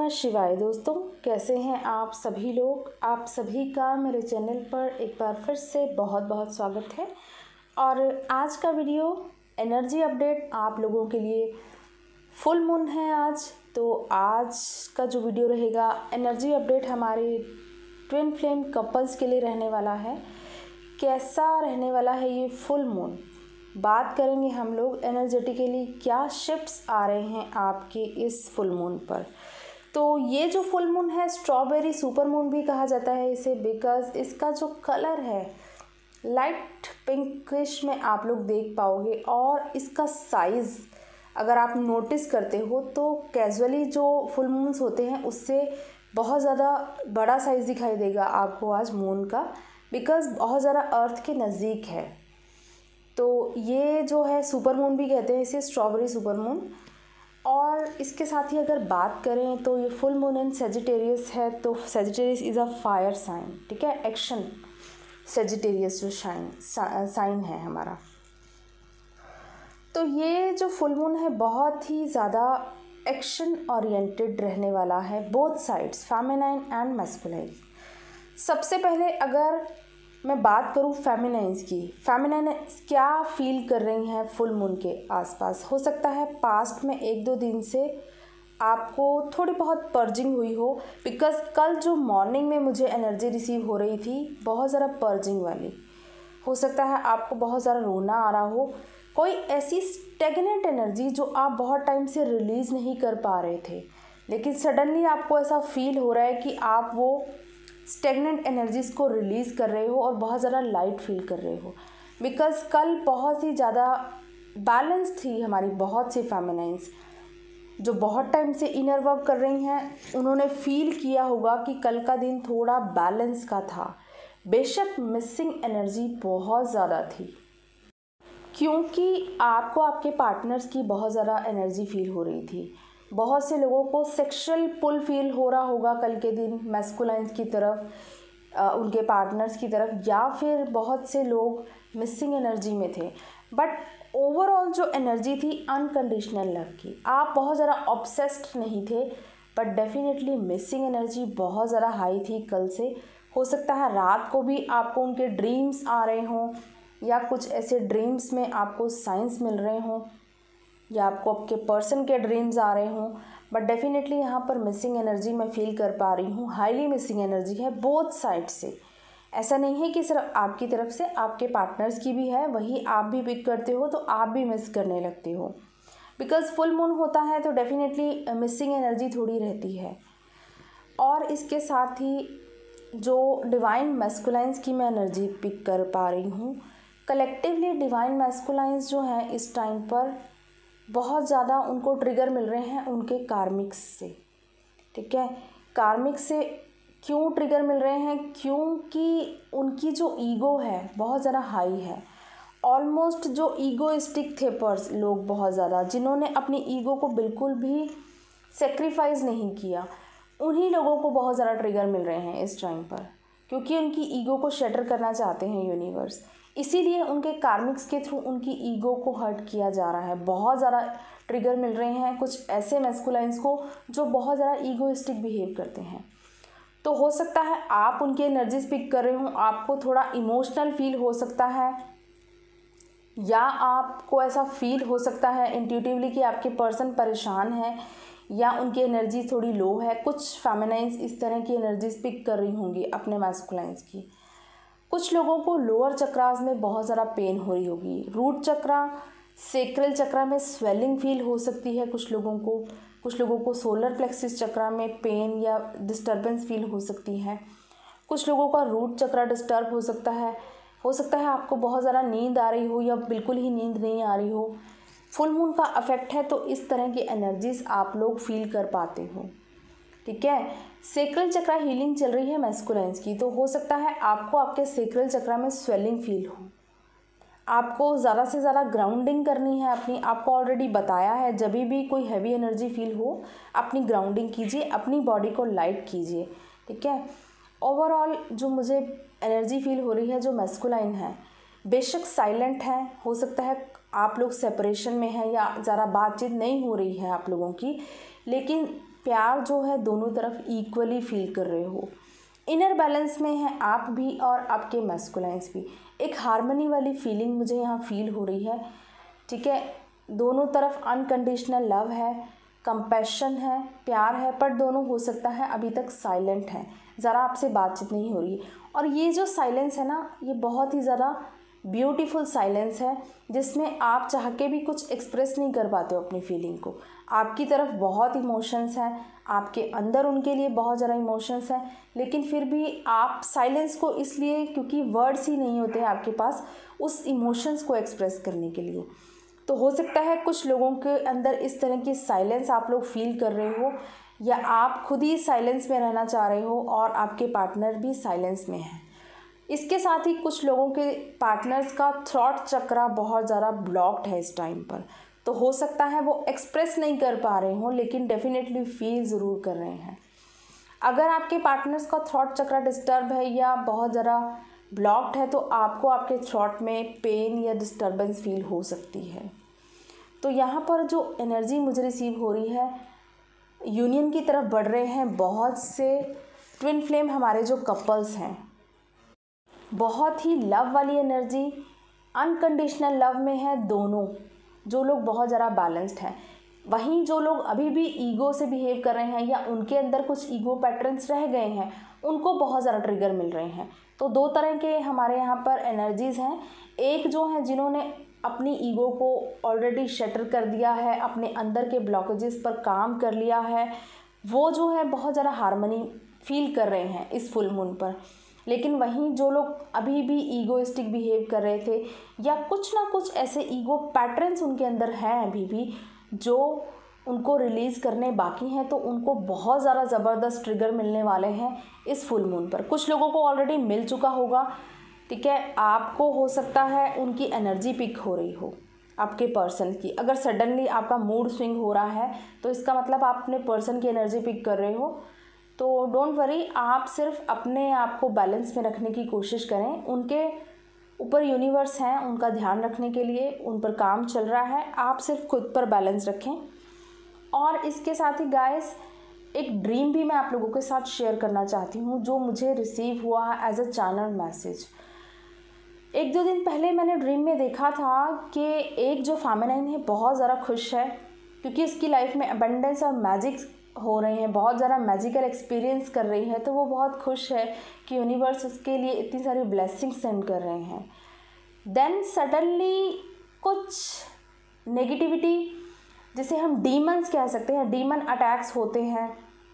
नमः शिवाय दोस्तों, कैसे हैं आप सभी लोग। आप सभी का मेरे चैनल पर एक बार फिर से बहुत बहुत स्वागत है। और आज का वीडियो एनर्जी अपडेट आप लोगों के लिए। फुल मून है आज, तो आज का जो वीडियो रहेगा एनर्जी अपडेट हमारे ट्विन फ्लेम कपल्स के लिए रहने वाला है। कैसा रहने वाला है ये फुल मून, बात करेंगे हम लोग एनर्जेटिकली क्या शिफ्ट्स आ रहे हैं आपके इस फुल मून पर। तो ये जो फुल मून है स्ट्रॉबेरी सुपर मून भी कहा जाता है इसे, बिकॉज इसका जो कलर है लाइट पिंकिश में आप लोग देख पाओगे। और इसका साइज़ अगर आप नोटिस करते हो तो कैजुअली जो फुल मून्स होते हैं उससे बहुत ज़्यादा बड़ा साइज़ दिखाई देगा आपको आज मून का, बिकॉज बहुत ज़्यादा अर्थ के नज़दीक है। तो ये जो है सुपर मून भी कहते हैं इसे, स्ट्रॉबेरी सुपर मून। और इसके साथ ही अगर बात करें तो ये फुल मून इन सेजिटेरियस है, तो Sagittarius is a fire sign, ठीक है। एक्शन सेजिटेरियस जो साइन है हमारा। तो ये जो फुल मून है बहुत ही ज़्यादा एक्शन ओरिएंटेड रहने वाला है, both sides feminine and masculine. सबसे पहले अगर मैं बात करूँ फेमिनाइन्स की, फेमिनाइन क्या फील कर रही हैं फुल मून के आसपास। हो सकता है पास्ट में 1-2 दिन से आपको थोड़ी बहुत पर्जिंग हुई हो, बिकॉज कल जो मॉर्निंग में मुझे एनर्जी रिसीव हो रही थी बहुत ज़्यादा पर्जिंग वाली। हो सकता है आपको बहुत ज़्यादा रोना आ रहा हो, कोई ऐसी स्टेगनेंट एनर्जी जो आप बहुत टाइम से रिलीज़ नहीं कर पा रहे थे, लेकिन सडनली आपको ऐसा फील हो रहा है कि आप वो स्टेगनेंट एनर्जीज़ को रिलीज़ कर रहे हो और बहुत ज़्यादा लाइट फील कर रहे हो। बिकॉज़ कल बहुत ही ज़्यादा बैलेंस थी हमारी, बहुत सी फेमिनाइन्स जो बहुत टाइम से इनर वर्क कर रही हैं उन्होंने फील किया होगा कि कल का दिन थोड़ा बैलेंस का था। बेशक मिसिंग एनर्जी बहुत ज़्यादा थी, क्योंकि आपको आपके पार्टनर्स की बहुत ज़्यादा एनर्जी फील हो रही थी। बहुत से लोगों को सेक्सुअल पुल फील हो रहा होगा कल के दिन मैस्कुलाइन्स की तरफ, उनके पार्टनर्स की तरफ, या फिर बहुत से लोग मिसिंग एनर्जी में थे। बट ओवरऑल जो एनर्जी थी अनकंडीशनल लव की, आप बहुत ज़्यादा ऑब्सेस्ड नहीं थे, बट डेफिनेटली मिसिंग एनर्जी बहुत ज़्यादा हाई थी कल से। हो सकता है रात को भी आपको उनके ड्रीम्स आ रहे हों, या कुछ ऐसे ड्रीम्स में आपको साइंस मिल रहे हों, या आपको आपके पर्सन के ड्रीम्स आ रहे हों। बट डेफिनेटली यहाँ पर मिसिंग एनर्जी मैं फील कर पा रही हूँ, हाईली मिसिंग एनर्जी है बोथ साइड से। ऐसा नहीं है कि सिर्फ आपकी तरफ से, आपके पार्टनर्स की भी है, वही आप भी पिक करते हो तो आप भी मिस करने लगते हो। बिकॉज फुल मून होता है तो डेफिनेटली मिसिंग एनर्जी थोड़ी रहती है। और इसके साथ ही जो डिवाइन मैस्कुलाइन्स की मैं एनर्जी पिक कर पा रही हूँ, कलेक्टिवली डिवाइन मैस्कुलाइन्स जो हैं इस टाइम पर बहुत ज़्यादा उनको ट्रिगर मिल रहे हैं उनके कार्मिक्स से, ठीक है। कार्मिक से क्यों ट्रिगर मिल रहे हैं, क्योंकि उनकी जो ईगो है बहुत ज़्यादा हाई है। ऑलमोस्ट जो ईगोइस्टिक थे लोग बहुत ज़्यादा, जिन्होंने अपनी ईगो को बिल्कुल भी सेक्रीफाइस नहीं किया, उन्हीं लोगों को बहुत ज़्यादा ट्रिगर मिल रहे हैं इस टाइम पर, क्योंकि उनकी ईगो को शटर करना चाहते हैं यूनिवर्स। इसीलिए उनके कार्मिक्स के थ्रू उनकी ईगो को हर्ट किया जा रहा है। बहुत ज़्यादा ट्रिगर मिल रहे हैं कुछ ऐसे मैस्कुलाइन्स को जो बहुत ज़्यादा ईगोइस्टिक बिहेव करते हैं। तो हो सकता है आप उनकी एनर्जीज पिक कर रहे हो, आपको थोड़ा इमोशनल फील हो सकता है, या आपको ऐसा फील हो सकता है इंट्यूटिवली कि आपके पर्सन परेशान है या उनकी एनर्जी थोड़ी लो है। कुछ फेमिनाइन्स इस तरह की एनर्जीज पिक कर रही होंगी अपने मैस्कुलाइन्स की। कुछ लोगों को लोअर चक्रास में बहुत ज़्यादा पेन हो रही होगी, रूट चक्रा, सेक्रल चक्रा में स्वेलिंग फील हो सकती है कुछ लोगों को सोलर प्लेक्सिस चक्रा में पेन या डिस्टर्बेंस फील हो सकती है। कुछ लोगों का रूट चक्रा डिस्टर्ब हो सकता है आपको बहुत ज़्यादा नींद आ रही हो या बिल्कुल ही नींद नहीं आ रही हो। फुल मून का इफेक्ट है तो इस तरह की एनर्जीज आप लोग फील कर पाते हो, ठीक है। सेक्रल चक्रा हीलिंग चल रही है मैस्कुलाइन्स की, तो हो सकता है आपको आपके सेक्रल चक्रा में स्वेलिंग फील हो। आपको ज़्यादा से ज़्यादा ग्राउंडिंग करनी है अपनी। आपको ऑलरेडी बताया है जब भी कोई हैवी एनर्जी फील हो अपनी ग्राउंडिंग कीजिए, अपनी बॉडी को लाइट कीजिए, ठीक है। ओवरऑल जो मुझे एनर्जी फील हो रही है जो मैस्कुलाइन है, बेशक साइलेंट है, हो सकता है आप लोग सेपरेशन में हैं या ज़रा बातचीत नहीं हो रही है आप लोगों की, लेकिन प्यार जो है दोनों तरफ इक्वली फील कर रहे हो। इनर बैलेंस में है आप भी और आपके मैस्कुलाइंस भी। एक हार्मनी वाली फीलिंग मुझे यहाँ फील हो रही है, ठीक है। दोनों तरफ अनकंडीशनल लव है, कंपैशन है, प्यार है, पर दोनों हो सकता है अभी तक साइलेंट हैं, ज़रा आपसे बातचीत नहीं हो रही। और ये जो साइलेंस है ना, ये बहुत ही ज़्यादा ब्यूटीफुल साइलेंस है, जिसमें आप चाह के भी कुछ एक्सप्रेस नहीं कर पाते हो अपनी फीलिंग को। आपकी तरफ बहुत इमोशंस हैं, आपके अंदर उनके लिए बहुत ज़्यादा इमोशंस हैं, लेकिन फिर भी आप साइलेंस को इसलिए, क्योंकि वर्ड्स ही नहीं होते हैं आपके पास उस इमोशंस को एक्सप्रेस करने के लिए। तो हो सकता है कुछ लोगों के अंदर इस तरह की साइलेंस आप लोग फील कर रहे हो, या आप खुद ही साइलेंस में रहना चाह रहे हो और आपके पार्टनर भी साइलेंस में है। इसके साथ ही कुछ लोगों के पार्टनर्स का थॉट चक्रा बहुत ज़्यादा ब्लॉक्ड है इस टाइम पर। तो हो सकता है वो एक्सप्रेस नहीं कर पा रहे हों, लेकिन डेफिनेटली फील ज़रूर कर रहे हैं। अगर आपके पार्टनर्स का थॉट चक्रा डिस्टर्ब है या बहुत ज़्यादा ब्लॉक्ड है, तो आपको आपके थॉट में पेन या डिस्टर्बेंस फील हो सकती है। तो यहाँ पर जो एनर्जी मुझे रिसीव हो रही है, यूनियन की तरफ बढ़ रहे हैं बहुत से ट्विन फ्लेम हमारे जो कपल्स हैं। बहुत ही लव वाली एनर्जी, अनकंडीशनल लव में है दोनों, जो लोग बहुत ज़्यादा बैलेंस्ड हैं। वहीं जो लोग अभी भी ईगो से बिहेव कर रहे हैं या उनके अंदर कुछ ईगो पैटर्न्स रह गए हैं, उनको बहुत ज़्यादा ट्रिगर मिल रहे हैं। तो दो तरह के हमारे यहाँ पर एनर्जीज़ हैं। एक जो है जिन्होंने अपनी ईगो को ऑलरेडी शटर कर दिया है, अपने अंदर के ब्लॉकेजेस पर काम कर लिया है, वो जो है बहुत ज़्यादा हार्मनी फील कर रहे हैं इस फुल मून पर। लेकिन वहीं जो लोग अभी भी ईगोइस्टिक बिहेव कर रहे थे या कुछ ना कुछ ऐसे ईगो पैटर्न्स उनके अंदर हैं अभी भी, जो उनको रिलीज़ करने बाकी हैं, तो उनको बहुत ज़्यादा ज़बरदस्त ट्रिगर मिलने वाले हैं इस फुल मून पर। कुछ लोगों को ऑलरेडी मिल चुका होगा, ठीक है। आपको हो सकता है उनकी एनर्जी पिक हो रही हो आपके पर्सन की। अगर सडनली आपका मूड स्विंग हो रहा है, तो इसका मतलब आप अपने पर्सन की एनर्जी पिक कर रहे हो। तो डोंट वरी, आप सिर्फ अपने आप को बैलेंस में रखने की कोशिश करें। उनके ऊपर यूनिवर्स हैं उनका ध्यान रखने के लिए, उन पर काम चल रहा है, आप सिर्फ खुद पर बैलेंस रखें। और इसके साथ ही गाइस, एक ड्रीम भी मैं आप लोगों के साथ शेयर करना चाहती हूँ, जो मुझे रिसीव हुआ है एज अ चैनल मैसेज। एक दो दिन पहले मैंने ड्रीम में देखा था कि एक जो फेमिनाइन है बहुत ज़्यादा खुश है, क्योंकि उसकी लाइफ में अबंडेंस और मैजिक हो रहे हैं, बहुत ज़्यादा मैजिकल एक्सपीरियंस कर रही है। तो वो बहुत खुश है कि यूनिवर्स उसके लिए इतनी सारी ब्लेसिंग सेंड कर रहे हैं। देन सडनली कुछ नेगेटिविटी, जिसे हम डीमंस कह सकते हैं, डीमन अटैक्स होते हैं,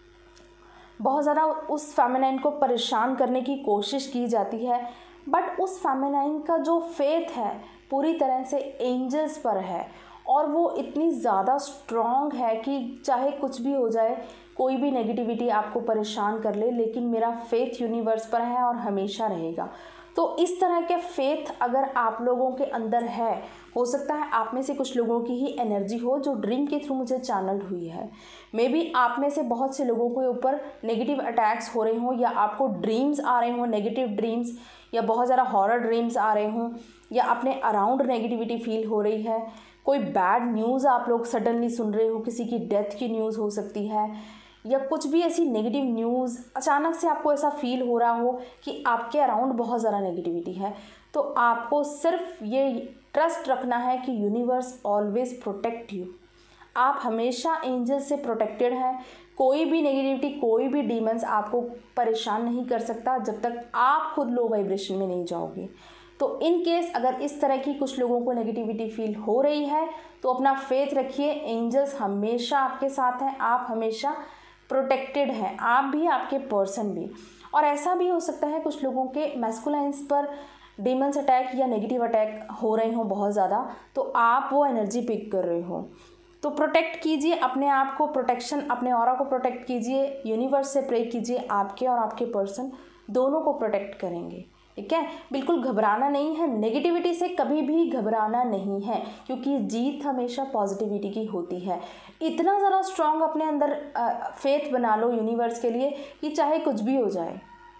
बहुत ज़्यादा उस फेमिनाइन को परेशान करने की कोशिश की जाती है। बट उस फेमिनाइन का जो फेथ है पूरी तरह से एंजल्स पर है, और वो इतनी ज़्यादा स्ट्रॉन्ग है कि चाहे कुछ भी हो जाए, कोई भी नेगेटिविटी आपको परेशान कर ले, लेकिन मेरा फेथ यूनिवर्स पर है और हमेशा रहेगा। तो इस तरह के फेथ अगर आप लोगों के अंदर है, हो सकता है आप में से कुछ लोगों की ही एनर्जी हो जो ड्रीम के थ्रू मुझे चैनल हुई है। मे बी आप में से बहुत से लोगों के ऊपर नेगेटिव अटैक्स हो रहे हों, या आपको ड्रीम्स आ रहे हों, नेगेटिव ड्रीम्स, या बहुत ज़्यादा हॉरर ड्रीम्स आ रहे हों, या अपने अराउंड नेगेटिविटी फील हो रही है। कोई बैड न्यूज़ आप लोग सडनली सुन रहे हो, किसी की डेथ की न्यूज़ हो सकती है, या कुछ भी ऐसी नेगेटिव न्यूज़ अचानक से आपको ऐसा फील हो रहा हो कि आपके अराउंड बहुत ज़्यादा नेगेटिविटी है। तो आपको सिर्फ ये ट्रस्ट रखना है कि यूनिवर्स ऑलवेज प्रोटेक्ट यू। आप हमेशा एंजल से प्रोटेक्टेड हैं। कोई भी नेगेटिविटी, कोई भी डीमंस आपको परेशान नहीं कर सकता जब तक आप खुद लो वाइब्रेशन में नहीं जाओगे। तो इन केस अगर इस तरह की कुछ लोगों को नेगेटिविटी फील हो रही है, तो अपना फेथ रखिए, एंजल्स हमेशा आपके साथ हैं, आप हमेशा प्रोटेक्टेड हैं, आप भी, आपके पर्सन भी। और ऐसा भी हो सकता है कुछ लोगों के मैस्कुलाइंस पर डीमंस अटैक या नेगेटिव अटैक हो रहे हों बहुत ज़्यादा, तो आप वो एनर्जी पिक कर रहे हो। तो प्रोटेक्ट कीजिए अपने आप को, प्रोटेक्शन, अपने ऑरा को प्रोटेक्ट कीजिए, यूनिवर्स से प्रे कीजिए, आपके और आपके पर्सन दोनों को प्रोटेक्ट करेंगे, ठीक है। बिल्कुल घबराना नहीं है, नेगेटिविटी से कभी भी घबराना नहीं है, क्योंकि जीत हमेशा पॉजिटिविटी की होती है। इतना ज़्यादा स्ट्रॉन्ग अपने अंदर फेथ बना लो यूनिवर्स के लिए कि चाहे कुछ भी हो जाए,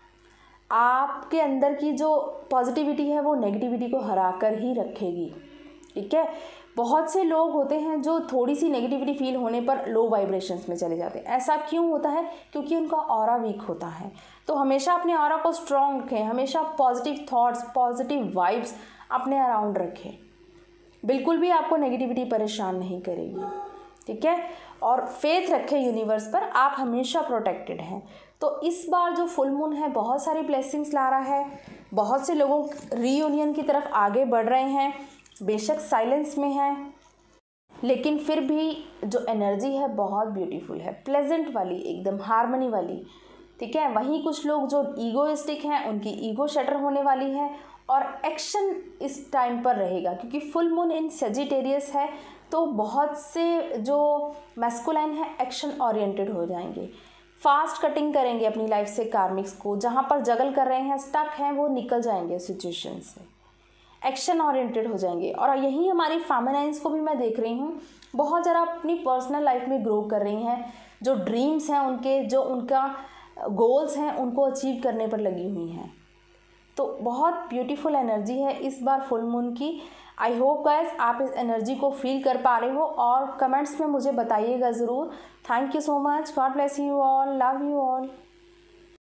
आपके अंदर की जो पॉजिटिविटी है वो नेगेटिविटी को हरा कर ही रखेगी, ठीक है। बहुत से लोग होते हैं जो थोड़ी सी नेगेटिविटी फील होने पर लो वाइब्रेशंस में चले जाते हैं। ऐसा क्यों होता है? क्योंकि उनका ऑरा वीक होता है। तो हमेशा अपने ऑरा को स्ट्रॉन्ग रखें, हमेशा पॉजिटिव थॉट्स, पॉजिटिव वाइब्स अपने अराउंड रखें। बिल्कुल भी आपको नेगेटिविटी परेशान नहीं करेगी, ठीक है। और फेथ रखें यूनिवर्स पर, आप हमेशा प्रोटेक्टेड हैं। तो इस बार जो फुल मून है बहुत सारी ब्लेसिंग्स ला रहा है, बहुत से लोगों रीयूनियन की तरफ आगे बढ़ रहे हैं। बेशक साइलेंस में है, लेकिन फिर भी जो एनर्जी है बहुत ब्यूटीफुल है, प्लेजेंट वाली, एकदम हार्मनी वाली, ठीक है। वहीं कुछ लोग जो ईगोइस्टिक हैं उनकी ईगो शटर होने वाली है, और एक्शन इस टाइम पर रहेगा क्योंकि फुल मून इन सेजिटेरियस है। तो बहुत से जो मैस्कुलाइन है एक्शन ओरिएंटेड हो जाएंगे, फास्ट कटिंग करेंगे अपनी लाइफ से कार्मिक्स को, जहाँ पर जगल कर रहे हैं, स्टक हैं, वो निकल जाएंगे सिचुएशन से, एक्शन ओरिएंटेड हो जाएंगे। और यही हमारी फेमिनाइन्स को भी मैं देख रही हूँ, बहुत ज़रा अपनी पर्सनल लाइफ में ग्रो कर रही हैं, जो ड्रीम्स हैं उनके, जो उनका गोल्स हैं उनको अचीव करने पर लगी हुई हैं। तो बहुत ब्यूटीफुल एनर्जी है इस बार फुल मून की। आई होप गाइस आप इस एनर्जी को फील कर पा रहे हो, और कमेंट्स में मुझे बताइएगा ज़रूर। Thank you so much, God bless you all, love you all.